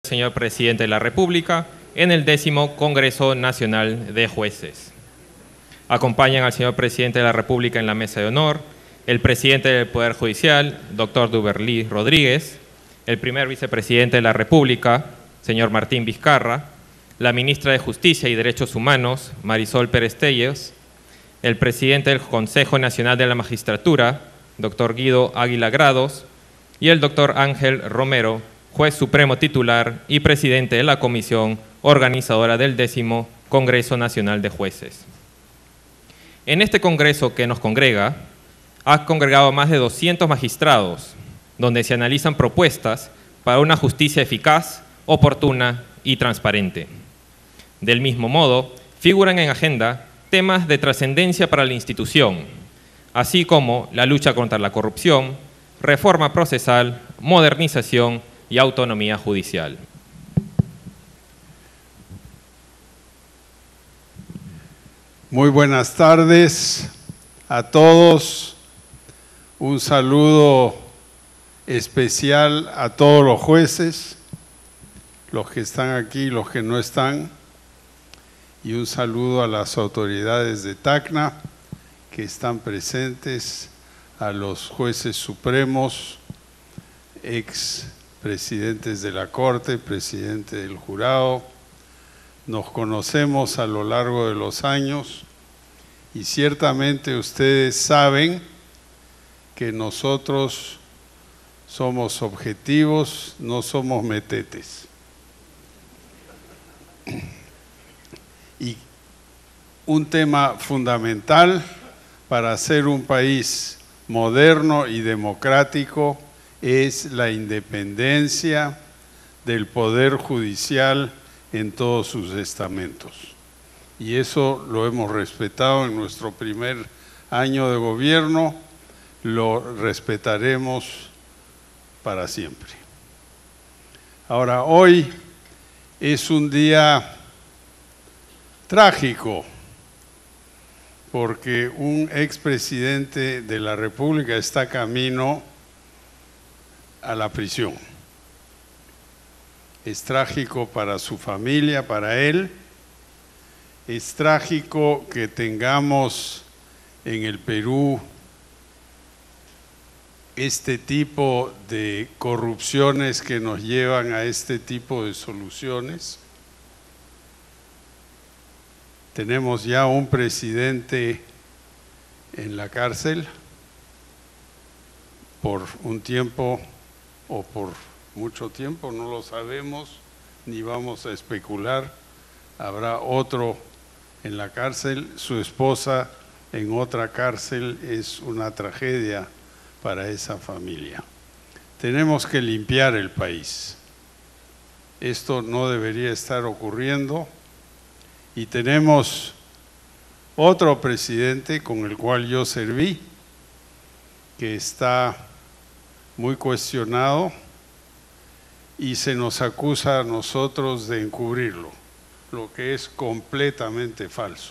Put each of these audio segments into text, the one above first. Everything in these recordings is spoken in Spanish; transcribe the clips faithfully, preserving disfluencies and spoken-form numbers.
Señor Presidente de la República en el décimo Congreso Nacional de Jueces. Acompañan al señor Presidente de la República en la mesa de honor el Presidente del Poder Judicial, doctor Duberlí Rodríguez, el primer Vicepresidente de la República, señor Martín Vizcarra, la Ministra de Justicia y Derechos Humanos, Marisol Pérez Tellez, el Presidente del Consejo Nacional de la Magistratura, doctor Guido Águila Grados, y el doctor Ángel Romero, Juez Supremo Titular y Presidente de la Comisión Organizadora del décimo Congreso Nacional de Jueces. En este congreso que nos congrega, ha congregado más de doscientos magistrados, donde se analizan propuestas para una justicia eficaz, oportuna y transparente. Del mismo modo, figuran en agenda temas de trascendencia para la institución, así como la lucha contra la corrupción, reforma procesal, modernización y autonomía judicial. Muy buenas tardes a todos. Un saludo especial a todos los jueces, los que están aquí y los que no están, y un saludo a las autoridades de Tacna que están presentes, a los jueces supremos, ex presidentes de la Corte, presidente del jurado. Nos conocemos a lo largo de los años y ciertamente ustedes saben que nosotros somos objetivos, no somos metetes. Y un tema fundamental para ser un país moderno y democrático es la independencia del Poder Judicial en todos sus estamentos. Y eso lo hemos respetado en nuestro primer año de gobierno, lo respetaremos para siempre. Ahora, hoy es un día trágico, porque un expresidente de la República está camino a la prisión. Es trágico para su familia, para él. Es trágico que tengamos en el Perú este tipo de corrupciones que nos llevan a este tipo de soluciones. Tenemos ya un presidente en la cárcel por un tiempo o por mucho tiempo, no lo sabemos, ni vamos a especular. Habrá otro en la cárcel, su esposa en otra cárcel. Es una tragedia para esa familia. Tenemos que limpiar el país. Esto no debería estar ocurriendo. Y tenemos otro presidente con el cual yo serví, que está muy cuestionado y se nos acusa a nosotros de encubrirlo, lo que es completamente falso.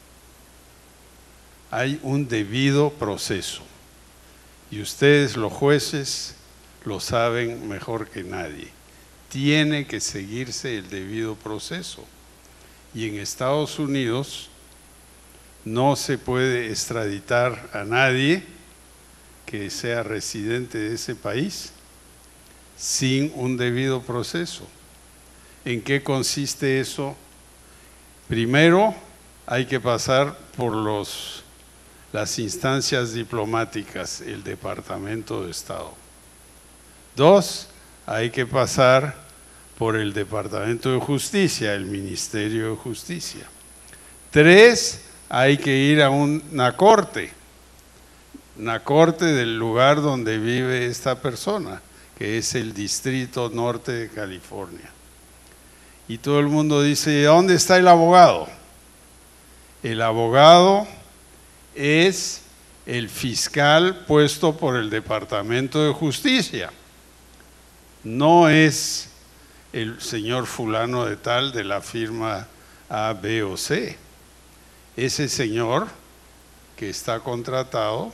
Hay un debido proceso y ustedes, los jueces, lo saben mejor que nadie. Tiene que seguirse el debido proceso. Y en Estados Unidos no se puede extraditar a nadie que sea residente de ese país sin un debido proceso. ¿En qué consiste eso? Primero, hay que pasar por los, las instancias diplomáticas, el Departamento de Estado. Dos, hay que pasar por el Departamento de Justicia, el Ministerio de Justicia. Tres, hay que ir a una corte, una corte del lugar donde vive esta persona, que es el Distrito Norte de California. Y todo el mundo dice, ¿dónde está el abogado? El abogado es el fiscal puesto por el Departamento de Justicia. No es el señor fulano de tal de la firma A, B o C. Ese señor que está contratado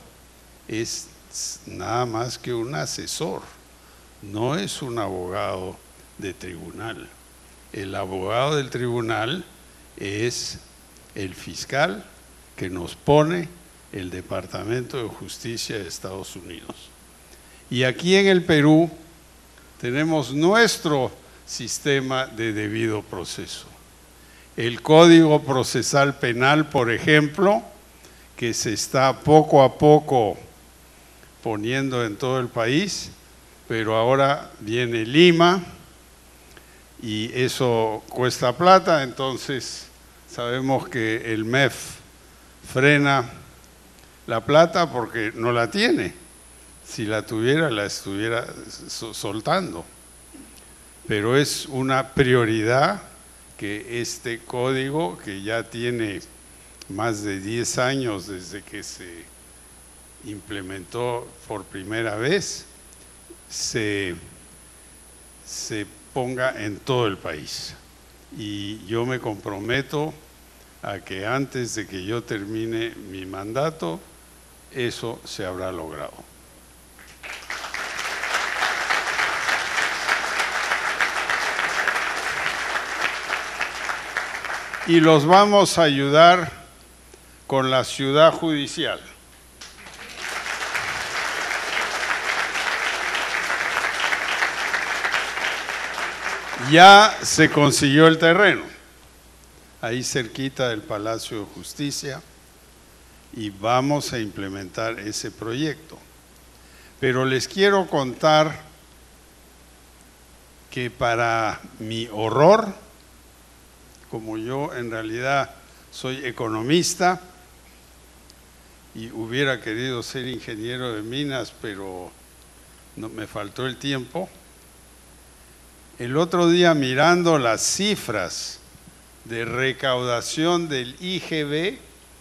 es nada más que un asesor, no es un abogado de tribunal. El abogado del tribunal es el fiscal que nos pone el Departamento de Justicia de Estados Unidos. Y aquí en el Perú tenemos nuestro sistema de debido proceso. El Código Procesal Penal, por ejemplo, que se está poco a poco poniendo en todo el país, pero ahora viene Lima y eso cuesta plata, entonces sabemos que el M E F frena la plata porque no la tiene. Si la tuviera, la estuviera soltando. Pero es una prioridad que este código, que ya tiene más de diez años desde que se implementó por primera vez, se, se ponga en todo el país. Y yo me comprometo a que antes de que yo termine mi mandato, eso se habrá logrado. Y los vamos a ayudar con la ciudad judicial. Ya se consiguió el terreno, ahí cerquita del Palacio de Justicia, y vamos a implementar ese proyecto. Pero les quiero contar que para mi horror, como yo en realidad soy economista y hubiera querido ser ingeniero de minas, pero no, me faltó el tiempo. El otro día, mirando las cifras de recaudación del I G B,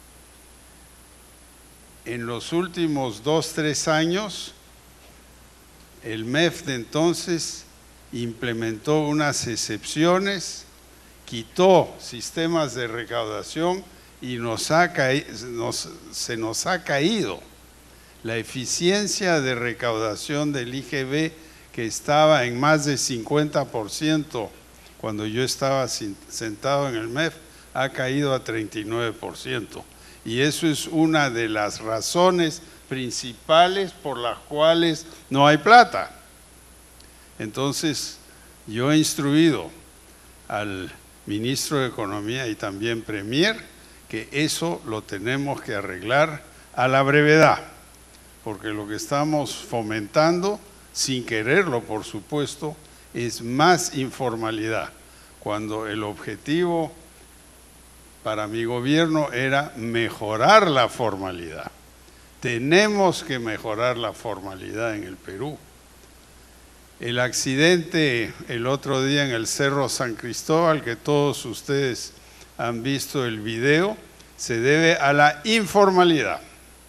en los últimos dos, tres años, el M E F de entonces implementó unas excepciones, quitó sistemas de recaudación y nos ha nos, se nos ha caído la eficiencia de recaudación del I G B, que estaba en más de cincuenta por ciento cuando yo estaba sentado en el M E F, ha caído a treinta y nueve por ciento. Y eso es una de las razones principales por las cuales no hay plata. Entonces, yo he instruido al ministro de Economía y también Premier que eso lo tenemos que arreglar a la brevedad, porque lo que estamos fomentando, sin quererlo por supuesto, es más informalidad, cuando el objetivo para mi gobierno era mejorar la formalidad. Tenemos que mejorar la formalidad en el Perú. El accidente el otro día en el Cerro San Cristóbal, que todos ustedes han visto el video, se debe a la informalidad.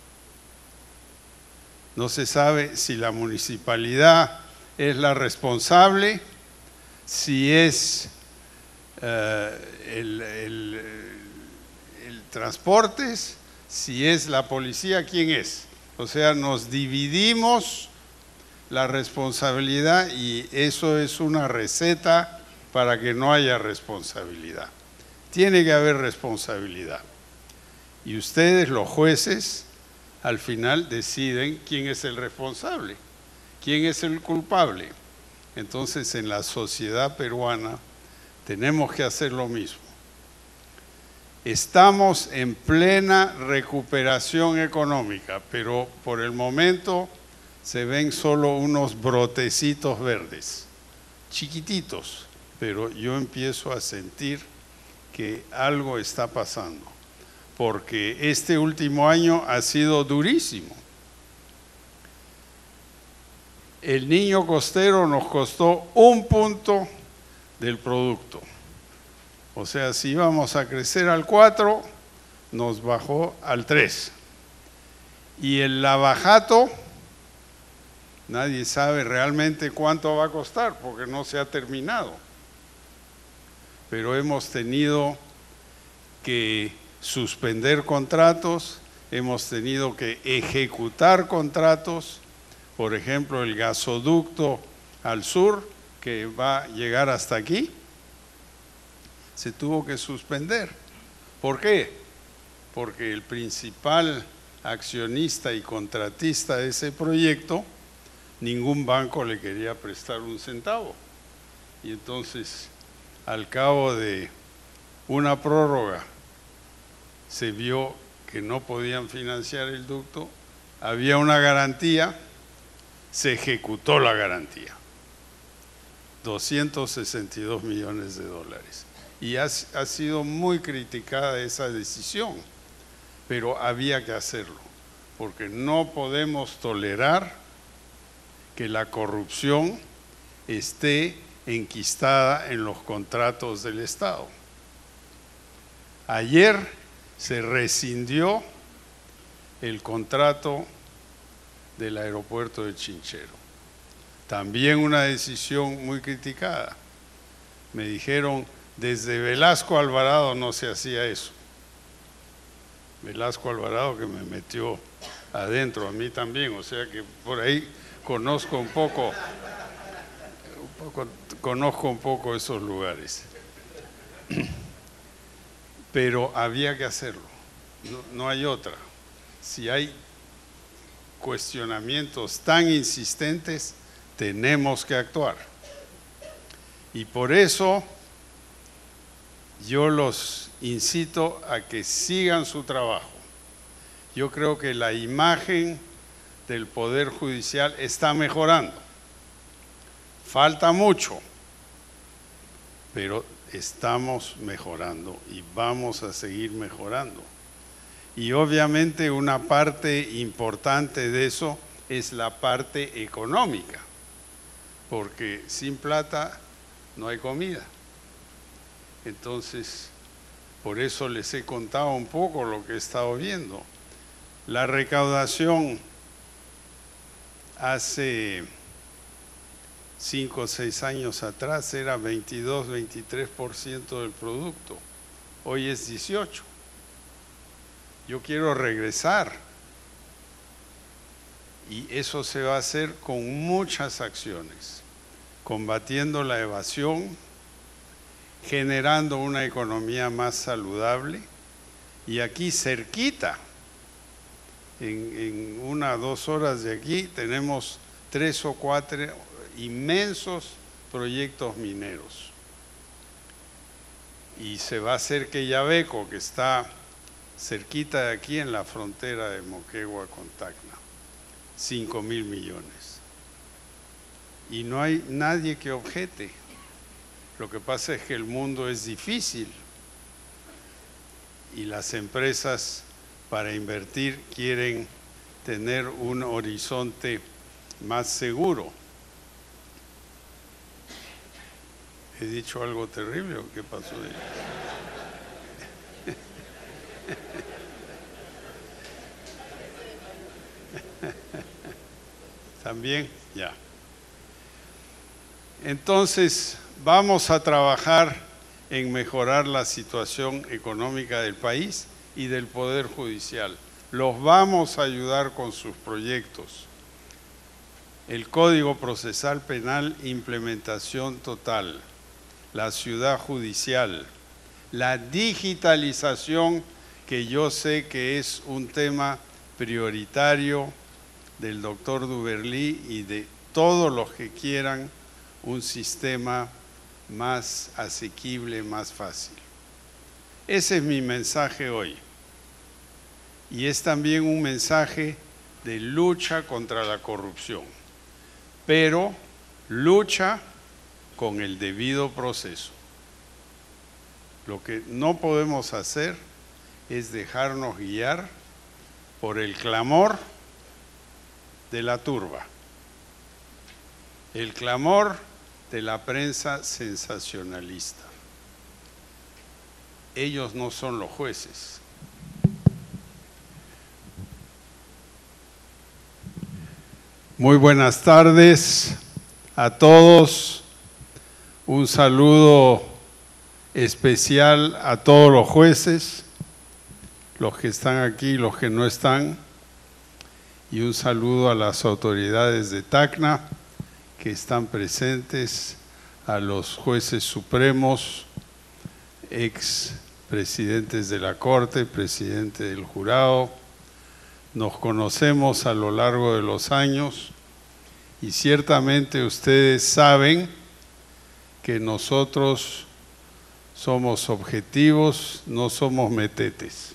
No se sabe si la municipalidad es la responsable, si es uh, el, el, el transportes, si es la policía, ¿quién es? O sea, nos dividimos la responsabilidad y eso es una receta para que no haya responsabilidad. Tiene que haber responsabilidad. Y ustedes, los jueces, al final deciden quién es el responsable, quién es el culpable. Entonces, en la sociedad peruana tenemos que hacer lo mismo. Estamos en plena recuperación económica, pero por el momento se ven solo unos brotecitos verdes, chiquititos, pero yo empiezo a sentir que algo está pasando, porque este último año ha sido durísimo. El niño costero nos costó un punto del producto. O sea, si íbamos a crecer al cuatro, nos bajó al tres. Y el lavajato, nadie sabe realmente cuánto va a costar porque no se ha terminado. Pero hemos tenido que suspender contratos, hemos tenido que ejecutar contratos. Por ejemplo, el gasoducto al sur que va a llegar hasta aquí, se tuvo que suspender. ¿Por qué? Porque el principal accionista y contratista de ese proyecto, ningún banco le quería prestar un centavo. Y entonces, al cabo de una prórroga, se vio que no podían financiar el ducto, había una garantía, se ejecutó la garantía. doscientos sesenta y dos millones de dólares. Y ha, ha sido muy criticada esa decisión, pero había que hacerlo, porque no podemos tolerar que la corrupción esté enquistada en los contratos del Estado. Ayer se rescindió el contrato del aeropuerto de Chinchero. También una decisión muy criticada. Me dijeron, desde Velasco Alvarado no se hacía eso. Velasco Alvarado que me metió adentro, a mí también, o sea que por ahí conozco un poco, un poco conozco un poco esos lugares. Pero había que hacerlo, no, no hay otra. Si hay cuestionamientos tan insistentes, tenemos que actuar. Y por eso yo los incito a que sigan su trabajo. Yo creo que la imagen del Poder Judicial está mejorando. Falta mucho, pero estamos mejorando y vamos a seguir mejorando. Y obviamente una parte importante de eso es la parte económica, porque sin plata no hay comida. Entonces, por eso les he contado un poco lo que he estado viendo. La recaudación hace cinco o seis años atrás era veintidós, veintitrés por ciento del producto, hoy es dieciocho. Yo quiero regresar y eso se va a hacer con muchas acciones, combatiendo la evasión, generando una economía más saludable y aquí cerquita, en, en una o dos horas de aquí, tenemos tres o cuatro inmensos proyectos mineros. Y se va a hacer Quellaveco, que está cerquita de aquí en la frontera de Moquegua con Tacna, cinco mil millones. Y no hay nadie que objete. Lo que pasa es que el mundo es difícil y las empresas para invertir quieren tener un horizonte más seguro. ¿He dicho algo terrible o qué pasó ahí? ¿También? Ya. Entonces, vamos a trabajar en mejorar la situación económica del país y del Poder Judicial. Los vamos a ayudar con sus proyectos. El Código Procesal Penal, implementación total. La ciudad judicial. La digitalización, que yo sé que es un tema prioritario del doctor Duberlí y de todos los que quieran un sistema más asequible, más fácil. Ese es mi mensaje hoy. Y es también un mensaje de lucha contra la corrupción, pero lucha con el debido proceso. Lo que no podemos hacer es dejarnos guiar por el clamor de la turba, el clamor de la prensa sensacionalista. Ellos no son los jueces. Muy buenas tardes a todos. Un saludo especial a todos los jueces, los que están aquí y los que no están. Y un saludo a las autoridades de Tacna que están presentes, a los jueces supremos, ex presidentes de la Corte, presidente del jurado. Nos conocemos a lo largo de los años y ciertamente ustedes saben que nosotros somos objetivos, no somos metetes.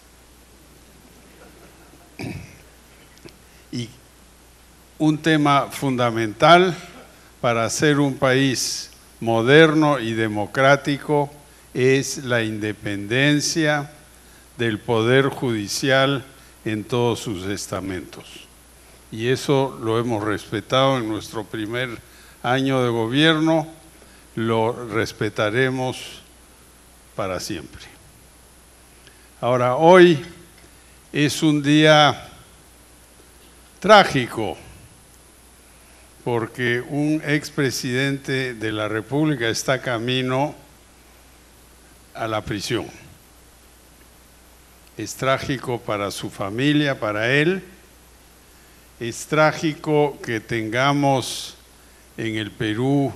Y un tema fundamental para ser un país moderno y democrático es la independencia del Poder Judicial en todos sus estamentos. Y eso lo hemos respetado en nuestro primer año de gobierno, lo respetaremos para siempre. Ahora, hoy es un día trágico porque un expresidente de la República está camino a la prisión. Es trágico para su familia, para él. Es trágico que tengamos en el Perú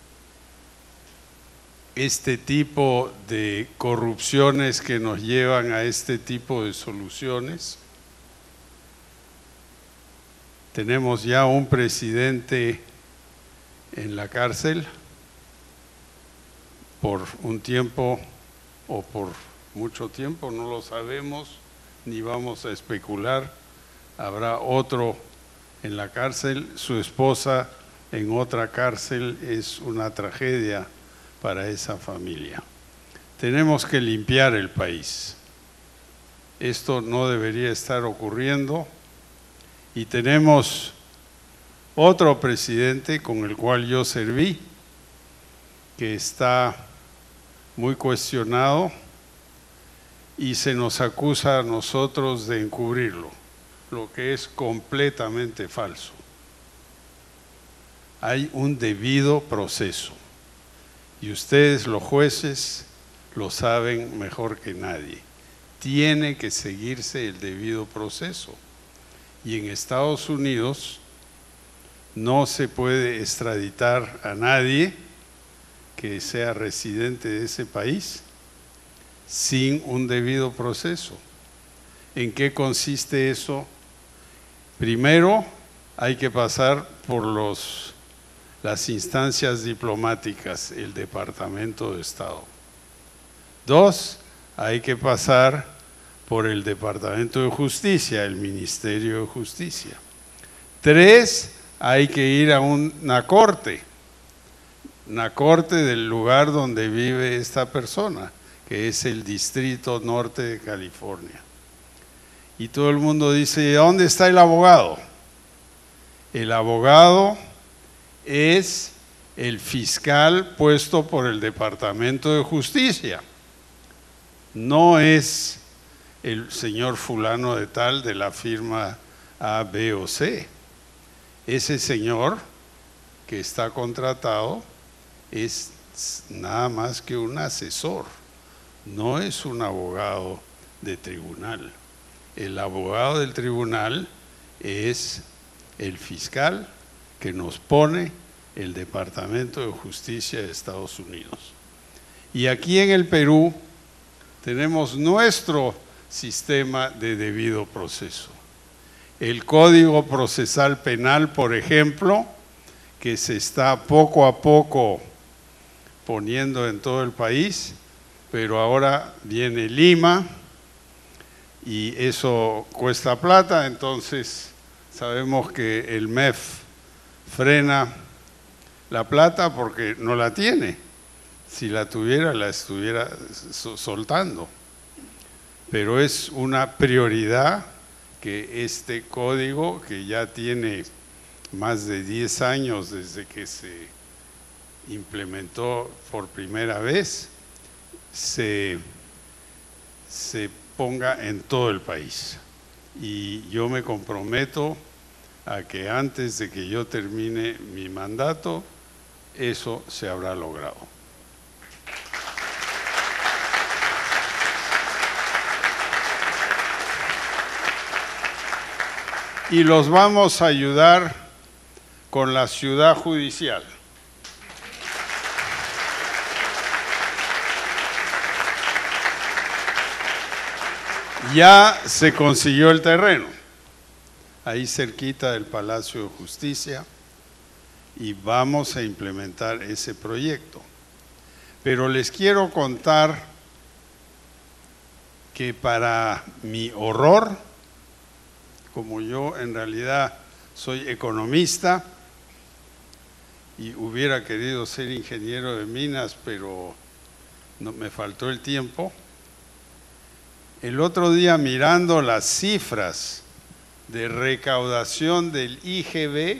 este tipo de corrupciones que nos llevan a este tipo de soluciones. Tenemos ya un presidente en la cárcel por un tiempo o por mucho tiempo, no lo sabemos, ni vamos a especular. Habrá otro en la cárcel, su esposa en otra cárcel. Es una tragedia para esa familia. Tenemos que limpiar el país. Esto no debería estar ocurriendo. Y tenemos otro presidente con el cual yo serví, que está muy cuestionado y se nos acusa a nosotros de encubrirlo, lo que es completamente falso. Hay un debido proceso y ustedes, los jueces, lo saben mejor que nadie. Tiene que seguirse el debido proceso. Y en Estados Unidos no se puede extraditar a nadie que sea residente de ese país sin un debido proceso. ¿En qué consiste eso? Primero, hay que pasar por los, las instancias diplomáticas, el Departamento de Estado. Dos, hay que pasar por el Departamento de Justicia, el Ministerio de Justicia. Tres, hay que ir a una corte, una corte del lugar donde vive esta persona, que es el Distrito Norte de California. Y todo el mundo dice, ¿dónde está el abogado? El abogado es el fiscal puesto por el Departamento de Justicia. No es el señor fulano de tal de la firma A, B o C. Ese señor que está contratado es nada más que un asesor, no es un abogado de tribunal. El abogado del tribunal es el fiscal que nos pone el Departamento de Justicia de Estados Unidos. Y aquí en el Perú tenemos nuestro sistema de debido proceso. El Código Procesal Penal, por ejemplo, que se está poco a poco poniendo en todo el país, pero ahora viene Lima y eso cuesta plata, entonces sabemos que el M E F frena la plata porque no la tiene. Si la tuviera, la estuviera soltando. Pero es una prioridad que este código, que ya tiene más de diez años desde que se implementó por primera vez, se, se ponga en todo el país. Y yo me comprometo a que antes de que yo termine mi mandato, eso se habrá logrado. Y los vamos a ayudar con la ciudad judicial. Ya se consiguió el terreno, ahí cerquita del Palacio de Justicia, y vamos a implementar ese proyecto. Pero les quiero contar que para mi horror, como yo en realidad soy economista y hubiera querido ser ingeniero de minas, pero no, me faltó el tiempo, el otro día mirando las cifras de recaudación del I G B,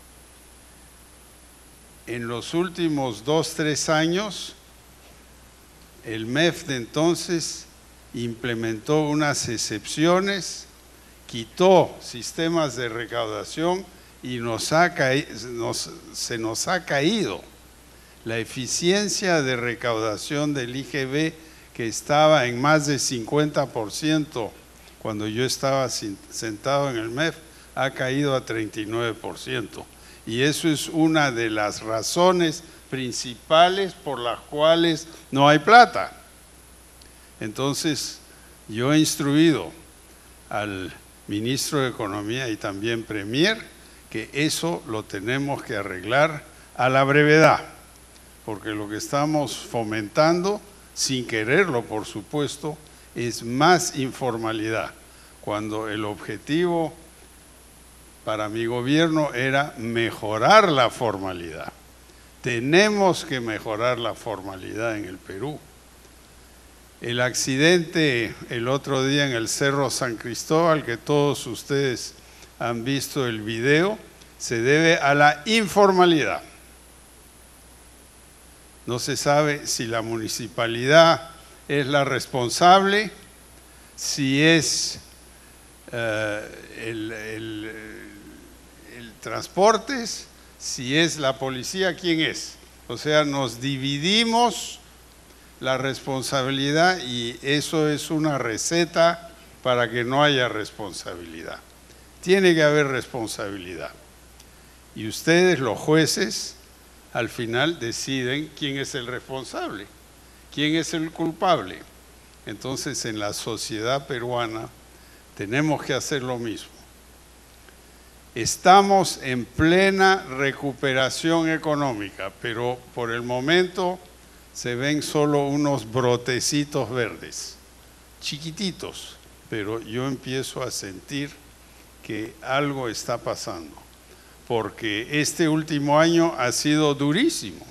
en los últimos dos, tres años, el M E F de entonces implementó unas excepciones, quitó sistemas de recaudación y nos ha nos, se nos ha caído la eficiencia de recaudación del I G B, que estaba en más de cincuenta por ciento cuando yo estaba sentado en el M E F, ha caído a treinta y nueve por ciento. Y eso es una de las razones principales por las cuales no hay plata. Entonces, yo he instruido al ministro de Economía y también Premier que eso lo tenemos que arreglar a la brevedad, porque lo que estamos fomentando, sin quererlo por supuesto, es más informalidad, cuando el objetivo para mi gobierno era mejorar la formalidad. Tenemos que mejorar la formalidad en el Perú. El accidente el otro día en el Cerro San Cristóbal, que todos ustedes han visto el video, se debe a la informalidad. No se sabe si la municipalidad es la responsable, si es eh, el, el, el transportes, si es la policía, ¿quién es? O sea, nos dividimos la responsabilidad y eso es una receta para que no haya responsabilidad. Tiene que haber responsabilidad. Y ustedes, los jueces, al final deciden quién es el responsable, quién es el culpable. Entonces, en la sociedad peruana tenemos que hacer lo mismo. Estamos en plena recuperación económica, pero por el momento se ven solo unos brotecitos verdes, chiquititos, pero yo empiezo a sentir que algo está pasando, porque este último año ha sido durísimo.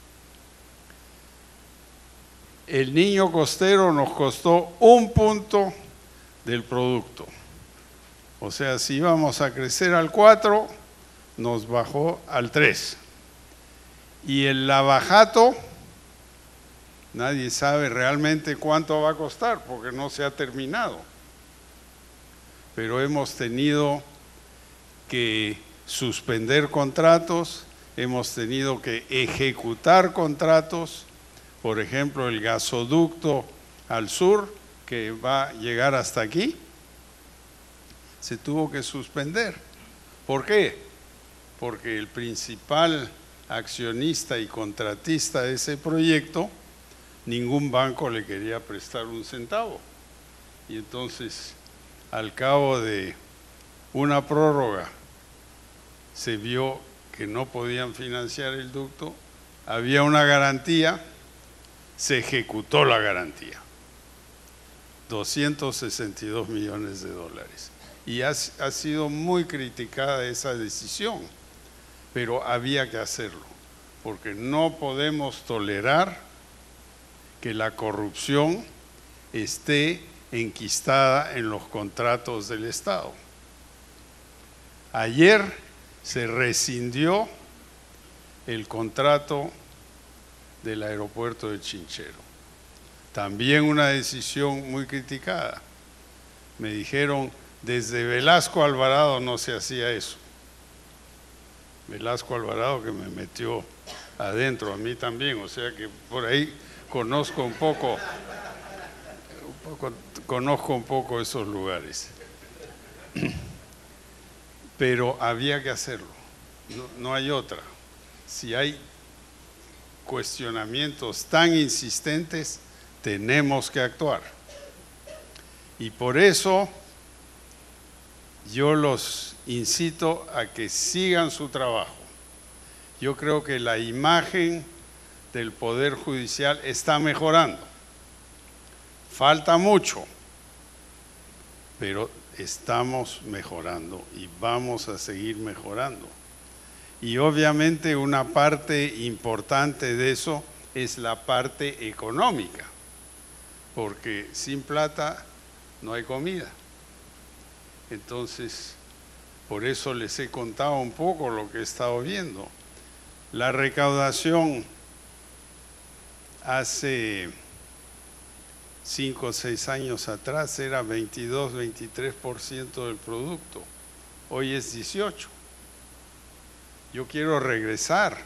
El niño costero nos costó un punto del producto. O sea, si íbamos a crecer al cuatro, nos bajó al tres. Y el lavajato, nadie sabe realmente cuánto va a costar porque no se ha terminado. Pero hemos tenido que suspender contratos, hemos tenido que ejecutar contratos. Por ejemplo, el gasoducto al sur, que va a llegar hasta aquí, se tuvo que suspender. ¿Por qué? Porque el principal accionista y contratista de ese proyecto, ningún banco le quería prestar un centavo. Y entonces, al cabo de una prórroga, se vio que no podían financiar el ducto, había una garantía, se ejecutó la garantía. doscientos sesenta y dos millones de dólares. Y ha, ha sido muy criticada esa decisión, pero había que hacerlo, porque no podemos tolerar que la corrupción esté enquistada en los contratos del Estado. Ayer se rescindió el contrato del aeropuerto de Chinchero. También una decisión muy criticada. Me dijeron, desde Velasco Alvarado no se hacía eso. Velasco Alvarado que me metió adentro, a mí también, o sea que por ahí conozco un poco, un poco conozco un poco esos lugares. Pero había que hacerlo, no, no hay otra. Si hay cuestionamientos tan insistentes, tenemos que actuar. Y por eso yo los incito a que sigan su trabajo. Yo creo que la imagen del Poder Judicial está mejorando. Falta mucho, pero estamos mejorando y vamos a seguir mejorando. Y obviamente una parte importante de eso es la parte económica, porque sin plata no hay comida. Entonces, por eso les he contado un poco lo que he estado viendo. La recaudación hace cinco o seis años atrás era veintidós, veintitrés por ciento del producto. Hoy es dieciocho. Yo quiero regresar.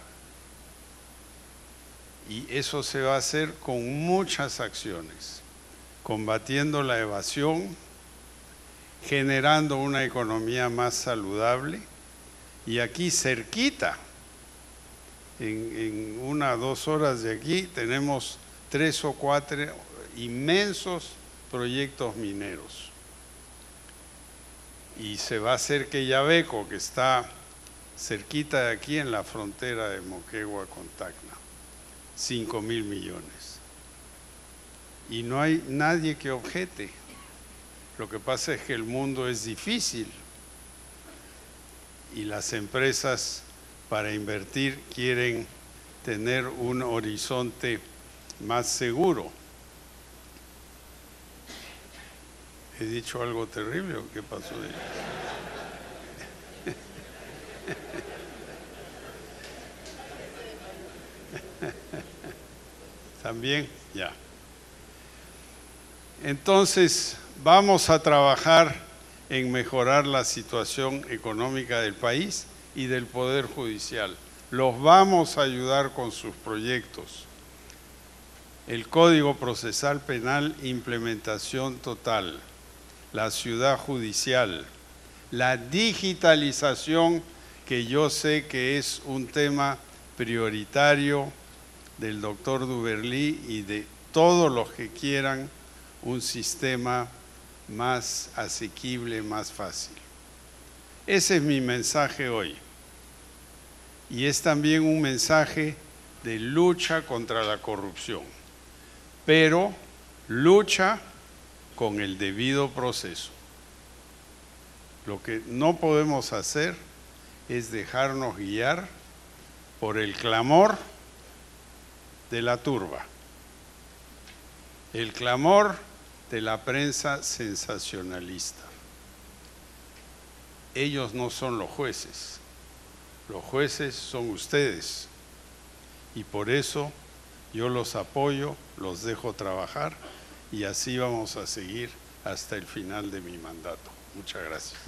Y eso se va a hacer con muchas acciones, combatiendo la evasión, generando una economía más saludable. Y aquí cerquita, en, en una o dos horas de aquí, tenemos tres o cuatro inmensos proyectos mineros. Y se va a hacer Quellaveco, que está cerquita de aquí en la frontera de Moquegua con Tacna, cinco mil millones. Y no hay nadie que objete. Lo que pasa es que el mundo es difícil y las empresas para invertir quieren tener un horizonte más seguro. ¿He dicho algo terrible o qué pasó ahí? ¿También? Ya. Entonces, vamos a trabajar en mejorar la situación económica del país y del Poder Judicial. Los vamos a ayudar con sus proyectos. El Código Procesal Penal, implementación total. La ciudad judicial. La digitalización, que yo sé que es un tema prioritario del doctor Duberlí y de todos los que quieran un sistema más asequible, más fácil. Ese es mi mensaje hoy. Y es también un mensaje de lucha contra la corrupción, pero lucha con el debido proceso. Lo que no podemos hacer es dejarnos guiar por el clamor de la turba, el clamor de la prensa sensacionalista. Ellos no son los jueces, los jueces son ustedes y por eso yo los apoyo, los dejo trabajar y así vamos a seguir hasta el final de mi mandato. Muchas gracias.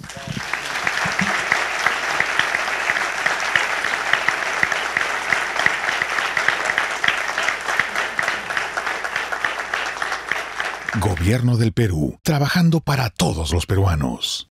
Gobierno del Perú, trabajando para todos los peruanos.